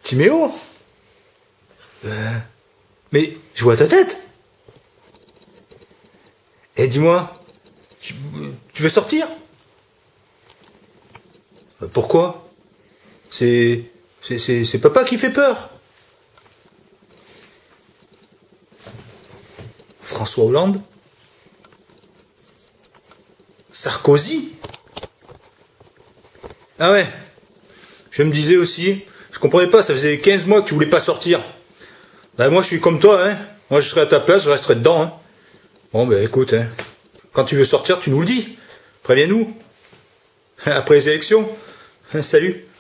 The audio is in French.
Timéo? Mais je vois ta tête. Eh, dis-moi, tu veux sortir? Pourquoi? C'est papa qui fait peur. François Hollande? Sarkozy? Ah ouais, je me disais aussi, je comprenais pas, ça faisait 15 mois que tu voulais pas sortir. Ben moi je suis comme toi, hein. Moi je serais à ta place, je resterais dedans, hein. Bon ben écoute, hein. Quand tu veux sortir, tu nous le dis. Préviens-nous. Après les élections. Salut.